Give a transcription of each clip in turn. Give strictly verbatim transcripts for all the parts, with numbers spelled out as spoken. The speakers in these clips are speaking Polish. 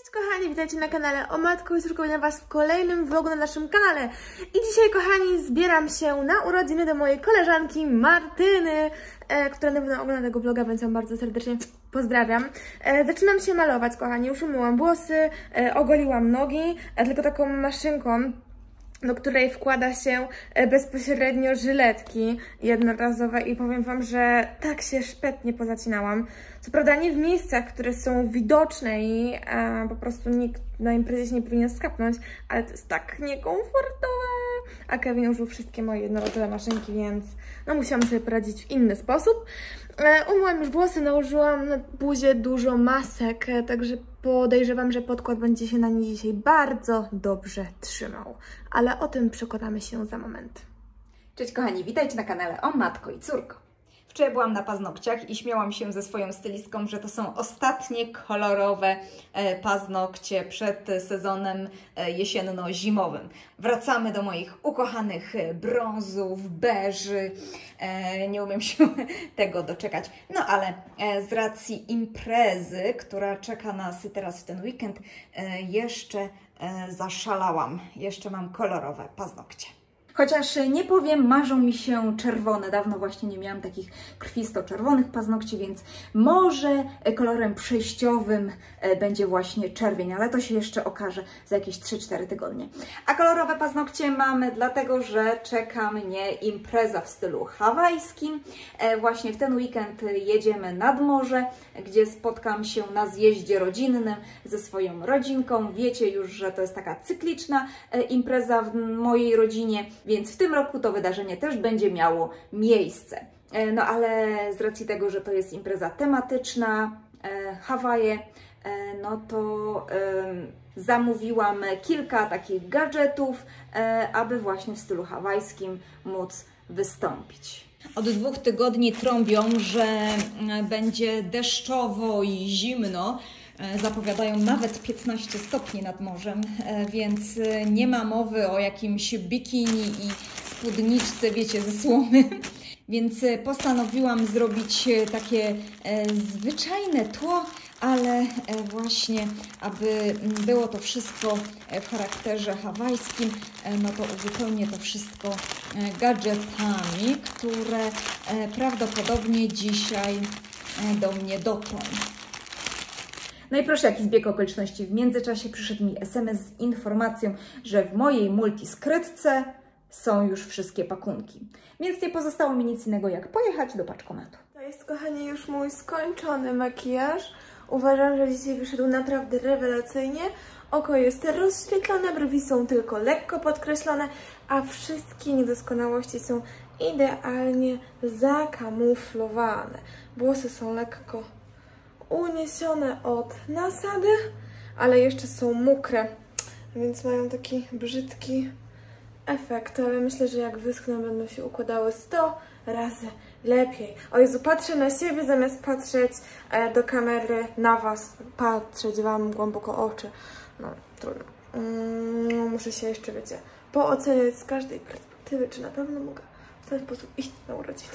Cześć kochani, witajcie na kanale O Matko i Córko, witam Was w kolejnym vlogu na naszym kanale. I dzisiaj kochani zbieram się na urodziny do mojej koleżanki Martyny, e, która na pewno ogląda tego vloga, więc ją bardzo serdecznie pozdrawiam. E, zaczynam się malować kochani, już umyłam włosy, e, ogoliłam nogi, e, tylko taką maszynką, do której wkłada się bezpośrednio żyletki jednorazowe i powiem Wam, że tak się szpetnie pozacinałam. Co prawda nie w miejscach, które są widoczne i e, po prostu nikt na imprezie się nie powinien skapnąć, ale to jest tak niekomfortowe. A Kevin użył wszystkie moje jednorazowe maszynki, więc no musiałam sobie poradzić w inny sposób. E, umyłam już włosy, nałożyłam na buzię dużo masek, e, także podejrzewam, że podkład będzie się na nie dzisiaj bardzo dobrze trzymał. Ale o tym przekonamy się za moment. Cześć kochani, witajcie na kanale O Matko i Córko. Wczoraj byłam na paznokciach i śmiałam się ze swoją stylistką, że to są ostatnie kolorowe paznokcie przed sezonem jesienno-zimowym. Wracamy do moich ukochanych brązów, beży. Nie umiem się tego doczekać. No ale z racji imprezy, która czeka nas teraz w ten weekend, jeszcze zaszalałam. Jeszcze mam kolorowe paznokcie. Chociaż nie powiem, marzą mi się czerwone. Dawno właśnie nie miałam takich krwisto-czerwonych paznokci, więc może kolorem przejściowym będzie właśnie czerwień, ale to się jeszcze okaże za jakieś trzy cztery tygodnie. A kolorowe paznokcie mamy dlatego, że czeka mnie impreza w stylu hawajskim. Właśnie w ten weekend jedziemy nad morze, gdzie spotkam się na zjeździe rodzinnym ze swoją rodzinką. Wiecie już, że to jest taka cykliczna impreza w mojej rodzinie, więc w tym roku to wydarzenie też będzie miało miejsce. No ale z racji tego, że to jest impreza tematyczna, e, Hawaje, e, no to e, zamówiłam kilka takich gadżetów, e, aby właśnie w stylu hawajskim móc wystąpić. Od dwóch tygodni trąbią, że będzie deszczowo i zimno. Zapowiadają nawet piętnaście stopni nad morzem, więc nie ma mowy o jakimś bikini i spódniczce, wiecie, ze słomy. Więc postanowiłam zrobić takie zwyczajne tło, ale właśnie, aby było to wszystko w charakterze hawajskim, no to uzupełnię to wszystko gadżetami, które prawdopodobnie dzisiaj do mnie dotrą. No i proszę, jaki zbieg okoliczności. W międzyczasie przyszedł mi es em es z informacją, że w mojej multiskrytce są już wszystkie pakunki. Więc nie pozostało mi nic innego, jak pojechać do paczkomatu. To jest, kochani, już mój skończony makijaż. Uważam, że dzisiaj wyszedł naprawdę rewelacyjnie. Oko jest rozświetlone, brwi są tylko lekko podkreślone, a wszystkie niedoskonałości są idealnie zakamuflowane. Włosy są lekko uniesione od nasady, ale jeszcze są mokre, więc mają taki brzydki efekt, ale myślę, że jak wyschną, będą się układały sto razy lepiej. O Jezu, patrzę na siebie zamiast patrzeć e, do kamery na Was, patrzeć Wam głęboko oczy. No, trudno. Mm, muszę się jeszcze, wiecie, pooceniać z każdej perspektywy, czy na pewno mogę w ten sposób iść na urodziny.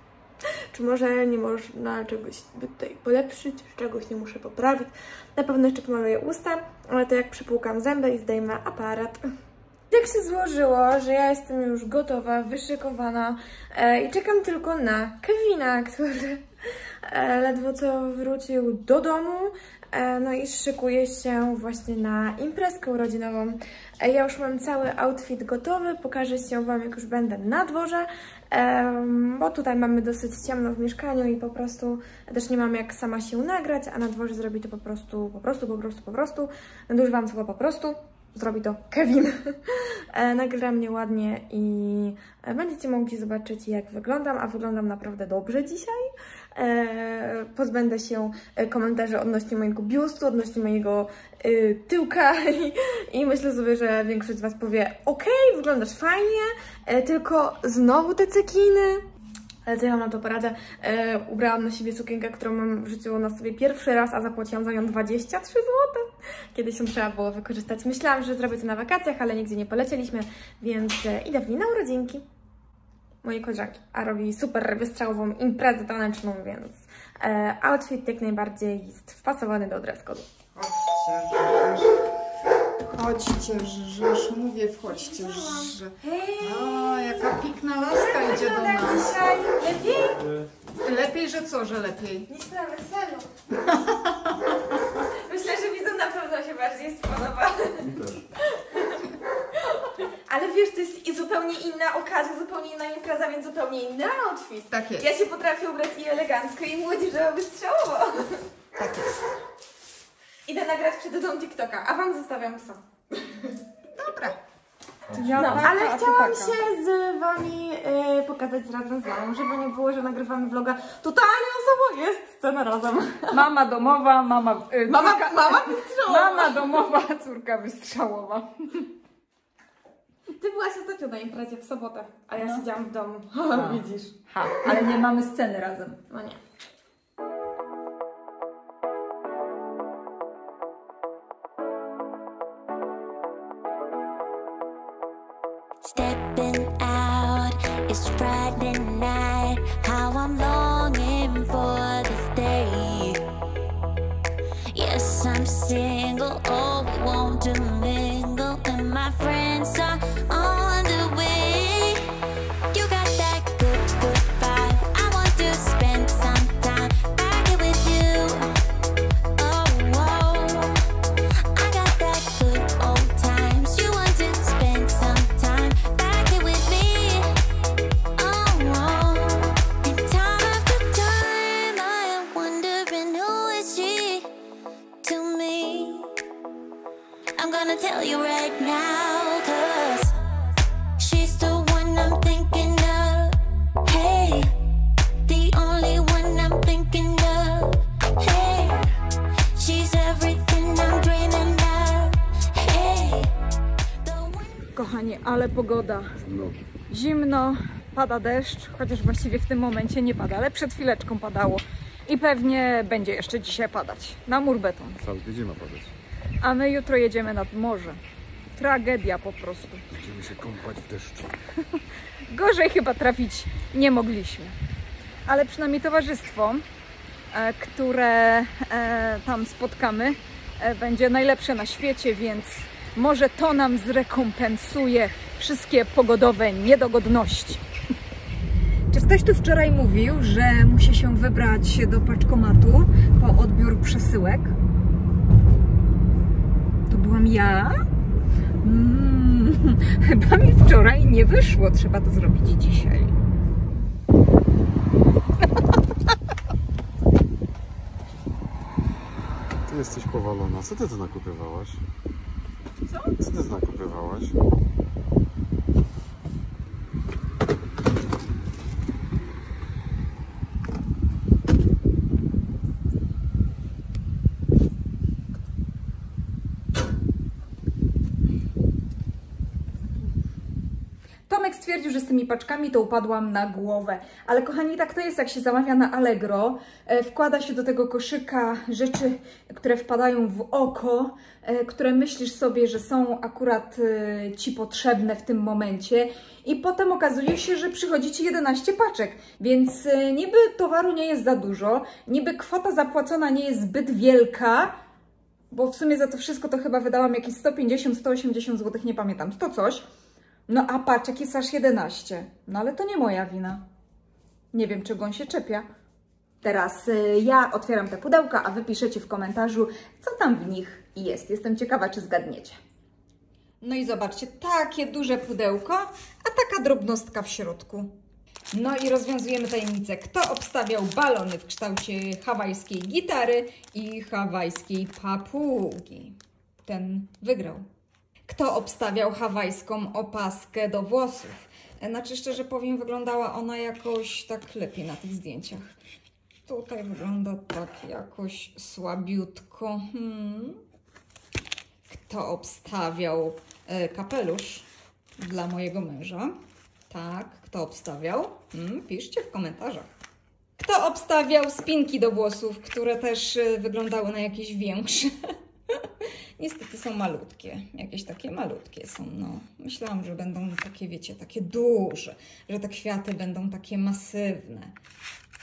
Czy może nie można czegoś tutaj polepszyć, czegoś nie muszę poprawić. Na pewno jeszcze pomaluję usta, ale to jak przypłukam zęby i zdejmę aparat. Tak się złożyło, że ja jestem już gotowa, wyszykowana e, i czekam tylko na Kevina, który e, ledwo co wrócił do domu. E, no i szykuje się właśnie na imprezkę urodzinową. E, ja już mam cały outfit gotowy, pokażę się Wam, jak już będę na dworze. Um, bo tutaj mamy dosyć ciemno w mieszkaniu i po prostu też nie mam jak sama się nagrać, a na dworze zrobi to po prostu, po prostu, po prostu, po prostu. Nadużywam słowa po prostu, zrobi to Kevin. e, nagra mnie ładnie i e, będziecie mogli zobaczyć, jak wyglądam, a wyglądam naprawdę dobrze dzisiaj. E, pozbędę się komentarzy odnośnie mojego biustu, odnośnie mojego e, tyłka i, i myślę sobie, że większość z Was powie: okej, wyglądasz fajnie, e, tylko znowu te cekiny. Ale co ja mam na to poradzę? E, ubrałam na siebie sukienkę, którą mam w życiu na sobie pierwszy raz, a zapłaciłam za nią dwadzieścia trzy złote. Kiedyś ją trzeba było wykorzystać. Myślałam, że zrobię to na wakacjach, ale nigdzie nie polecieliśmy, więc e, idę w niej na urodzinki mojej koleżanki, a robi super wystrzałową imprezę taneczną, więc e, outfit jak najbardziej jest wpasowany do dress code'u. Wchodźcie, żeż mówię, wchodźcie, że... O, jaka piękna laska idzie do nas. Dzisiaj lepiej? Lepiej, że co, że lepiej? Niż na weselu. Myślę, że widzom na pewno się bardziej spodoba. Ale wiesz, to jest i zupełnie inna okazja, zupełnie inna impreza, więc zupełnie inny outfit. Tak jest. Ja się potrafię ubrać i elegancko, i młodzieżowo wystrzałowo. Tak jest. Idę nagrać przed dom TikToka, a wam zostawiam psa. Dobra. No, ale chciałam się z wami y, pokazać razem z mamą, żeby nie było, że nagrywamy vloga totalnie osobowo, jest scena razem. Mama domowa, mama... Y, Mama, córka, mama wystrzałowa. Mama domowa, córka wystrzałowa. Ty byłaś ostatnio na imprezie w sobotę, a ja No. siedziałam w domu. No. Widzisz. Ha, ale nie mamy sceny razem. No nie. Stepping out, it's Friday night. How I'm longing for this day. Yes, I'm single, oh, we want to mingle, and my friends are on the way. You got that good, good vibe. I want to spend some time back here with you. Oh, whoa. I got that good old times. You want to spend some time back here with me. Oh, whoa. And time after time, I am wondering who is she to me. I'm gonna tell you right now, 'cause she's the one I'm thinking of. Hey, the only one I'm thinking of. Hey, she's everything I'm dreaming of. Hey, the one. Kochani, ale pogoda. Zimno, pada deszcz, chociaż właściwie w tym momencie nie pada, ale przed chwileczką padało. I pewnie będzie jeszcze dzisiaj padać. Na mur beton. Cały tydzień ma padać. A my jutro jedziemy nad morze. Tragedia po prostu. Będziemy się kąpać w deszczu. Gorzej chyba trafić nie mogliśmy. Ale przynajmniej towarzystwo, e, które e, tam spotkamy, e, będzie najlepsze na świecie, więc może to nam zrekompensuje wszystkie pogodowe niedogodności. Czy ktoś tu wczoraj mówił, że musi się wybrać do paczkomatu po odbiór przesyłek? To byłam ja? Mm, chyba mi wczoraj nie wyszło. Trzeba to zrobić dzisiaj. Ty jesteś powalona. Co ty tu nakupywałaś? Co? Co ty tu nakupywałaś? Tomek stwierdził, że z tymi paczkami to upadłam na głowę. Ale kochani, tak to jest, jak się zamawia na Allegro. E, wkłada się do tego koszyka rzeczy, które wpadają w oko, e, które myślisz sobie, że są akurat e, Ci potrzebne w tym momencie. I potem okazuje się, że przychodzi Ci jedenaście paczek. Więc e, niby towaru nie jest za dużo, niby kwota zapłacona nie jest zbyt wielka, bo w sumie za to wszystko to chyba wydałam jakieś sto pięćdziesiąt do stu osiemdziesięciu złotych, nie pamiętam, to coś. No a paczek jest aż jedenaście. No ale to nie moja wina. Nie wiem, czego on się czepia. Teraz y, ja otwieram te pudełka, a wy piszecie w komentarzu, co tam w nich jest. Jestem ciekawa, czy zgadniecie. No i zobaczcie, takie duże pudełko, a taka drobnostka w środku. No i rozwiązujemy tajemnicę. Kto obstawiał balony w kształcie hawajskiej gitary i hawajskiej papugi? Ten wygrał. Kto obstawiał hawajską opaskę do włosów? Znaczy, szczerze powiem, wyglądała ona jakoś tak lepiej na tych zdjęciach. Tutaj wygląda tak jakoś słabiutko. Hmm. Kto obstawiał e, kapelusz dla mojego męża? Tak, kto obstawiał? Hmm, piszcie w komentarzach. Kto obstawiał spinki do włosów, które też e, wyglądały na jakieś większe? Niestety są malutkie, jakieś takie malutkie są, no. Myślałam, że będą takie, wiecie, takie duże, że te kwiaty będą takie masywne.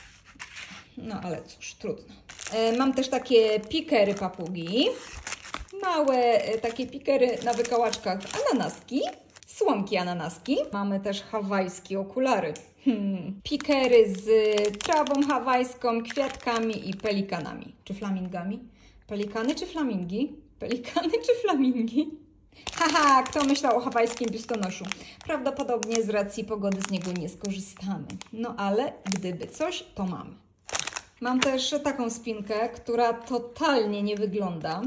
No ale cóż, trudno. E, mam też takie pikery papugi. małe e, takie pikery na wykałaczkach ananaski, słomki ananaski. Mamy też hawajskie okulary. Hmm. Pikery z trawą hawajską, kwiatkami i pelikanami. Czy flamingami? Pelikany czy flamingi? Pelikany czy flamingi? Haha, kto myślał o hawajskim biustonoszu? Prawdopodobnie z racji pogody z niego nie skorzystamy. No ale gdyby coś, to mamy. Mam też taką spinkę, która totalnie nie wygląda.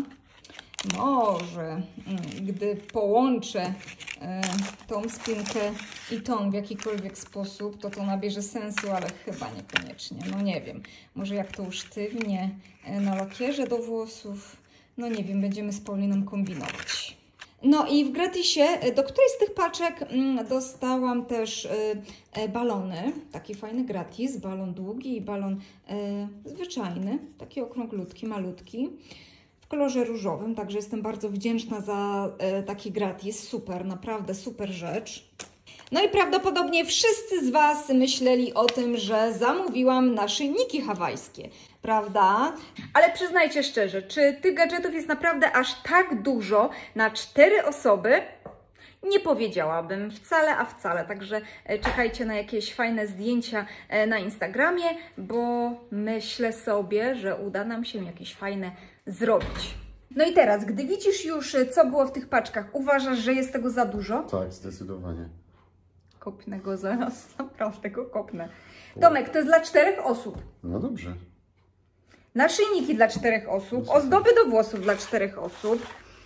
Może, mm, gdy połączę y, tą spinkę i tą w jakikolwiek sposób, to to nabierze sensu, ale chyba niekoniecznie. No nie wiem, może jak to usztywnię y, na lakierze do włosów. No nie wiem, będziemy z Pauliną kombinować. No i w gratisie do którejś z tych paczek mm, dostałam też y, y, balony. Taki fajny gratis, balon długi i balon y, zwyczajny, taki okrąglutki, malutki. W kolorze różowym, także jestem bardzo wdzięczna za y, taki gratis. Super, naprawdę super rzecz. No i prawdopodobnie wszyscy z Was myśleli o tym, że zamówiłam naszyjniki hawajskie, prawda? Ale przyznajcie szczerze, czy tych gadżetów jest naprawdę aż tak dużo na cztery osoby? Nie powiedziałabym wcale, a wcale. Także czekajcie na jakieś fajne zdjęcia na Instagramie, bo myślę sobie, że uda nam się jakieś fajne zrobić. No i teraz, gdy widzisz już, co było w tych paczkach, uważasz, że jest tego za dużo? Tak, zdecydowanie. Kopnę go zaraz, naprawdę go kopnę. Tomek, to jest dla czterech osób. No dobrze. Naszyjniki dla czterech osób, ozdoby do włosów dla czterech osób,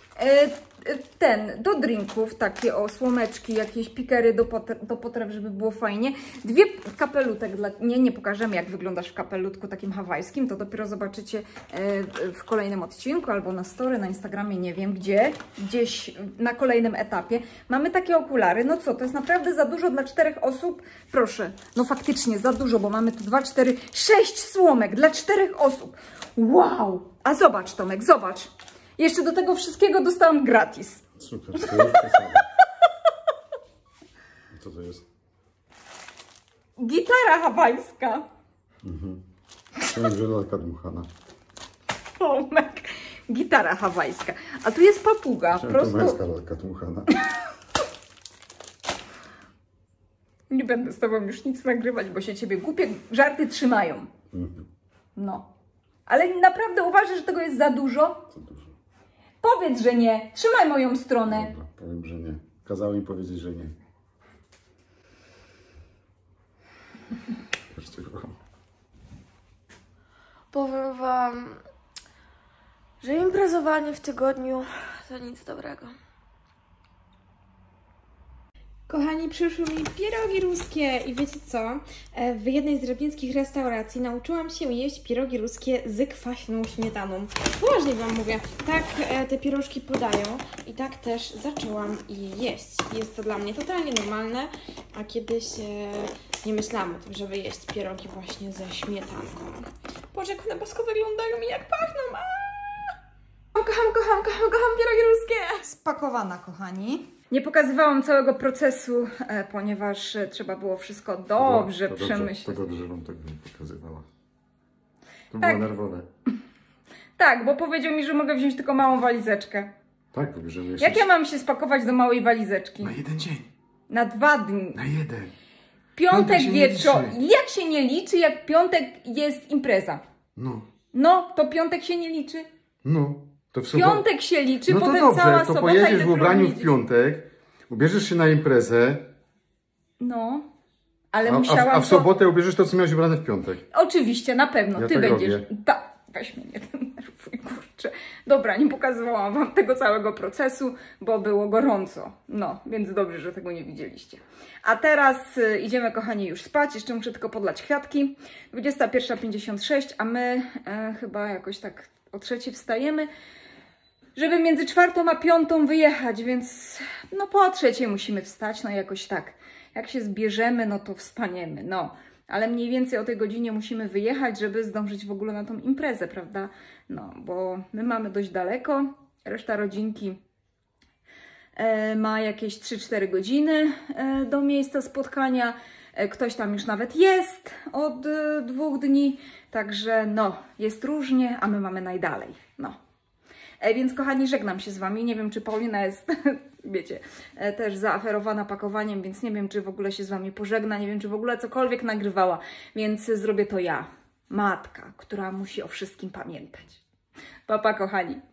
ten, do drinków, takie o słomeczki, jakieś pikery do, pot do potraw, żeby było fajnie. Dwie kapelutek, dla... nie, nie pokażemy jak wyglądasz w kapelutku takim hawajskim, to dopiero zobaczycie w kolejnym odcinku, albo na story, na Instagramie, nie wiem gdzie, gdzieś na kolejnym etapie. Mamy takie okulary, no co, to jest naprawdę za dużo dla czterech osób? Proszę, no faktycznie za dużo, bo mamy tu dwa, cztery, sześć słomek dla czterech osób. Wow! A zobacz Tomek, zobacz. Jeszcze do tego wszystkiego dostałam gratis. Super, to co to jest? Gitara hawajska. Mhm. To jest lalka dmuchana. Tomek. Gitara hawajska. A tu jest papuga. Chciałem Prosto... to męska lalka dmuchana. Nie będę z tobą już nic nagrywać, bo się ciebie głupie żarty trzymają. Mhm. No. Ale naprawdę uważasz, że tego jest za dużo? Za dużo. Powiedz, że nie. Trzymaj moją stronę. Dobra, powiem, że nie. Kazał mi powiedzieć, że nie. Powiem wam, że imprezowanie w tygodniu to nic dobrego. Kochani, przyszły mi pierogi ruskie i wiecie co? W jednej z rybnickich restauracji nauczyłam się jeść pierogi ruskie z kwaśną śmietaną. Poważnie wam mówię, tak te pierożki podają i tak też zaczęłam je jeść. Jest to dla mnie totalnie normalne, a kiedyś e, nie myślałam o tym, żeby jeść pierogi właśnie ze śmietanką. Boże, jak one bosko wyglądają i jak pachną! Aaaa! Kocham, kocham, kocham, kocham pierogi ruskie! Spakowana, kochani. Nie pokazywałam całego procesu, e, ponieważ e, trzeba było wszystko dobrze to przemyśleć. Dobrze, to dobrze wam tak nie pokazywała. To Tak. było nerwowe. Tak, bo powiedział mi, że mogę wziąć tylko małą walizeczkę. Tak, wybierzemy jeszcze. Jak ja mam się spakować do małej walizeczki? Na jeden dzień. Na dwa dni. Na jeden. Piątek się nie wieczór. liczy. Jak się nie liczy, jak piątek jest impreza? No, No, to piątek się nie liczy. no. To w sobotę. Piątek się liczy, No to potem dobrze, cała to sobota pojedziesz i w ubraniu w niedziela. piątek, ubierzesz się na imprezę, No, ale a, musiałam a, a w to... sobotę ubierzesz to, co miałeś ubrane w piątek. Oczywiście, na pewno, Ja ty tak będziesz. robię. Tak, weź mnie, nie denerwuj, kurczę. Dobra, nie pokazywałam wam tego całego procesu, bo było gorąco. No, więc dobrze, że tego nie widzieliście. A teraz y, idziemy, kochani, już spać. Jeszcze muszę tylko podlać kwiatki. dwudziesta pierwsza pięćdziesiąt sześć, a my e, chyba jakoś tak o trzeciej wstajemy, żeby między czwartą a piątą wyjechać, więc no po trzeciej musimy wstać, no jakoś tak. Jak się zbierzemy, no to wstaniemy, no. Ale mniej więcej o tej godzinie musimy wyjechać, żeby zdążyć w ogóle na tą imprezę, prawda? No, bo my mamy dość daleko, reszta rodzinki e, ma jakieś trzy cztery godziny e, do miejsca spotkania. E, ktoś tam już nawet jest od e, dwóch dni, także no, jest różnie, a my mamy najdalej, no. E, więc kochani, żegnam się z Wami. Nie wiem, czy Paulina jest, wiecie, e, też zaaferowana pakowaniem, więc nie wiem, czy w ogóle się z Wami pożegna, nie wiem, czy w ogóle cokolwiek nagrywała, więc zrobię to ja, matka, która musi o wszystkim pamiętać. Pa, pa, kochani.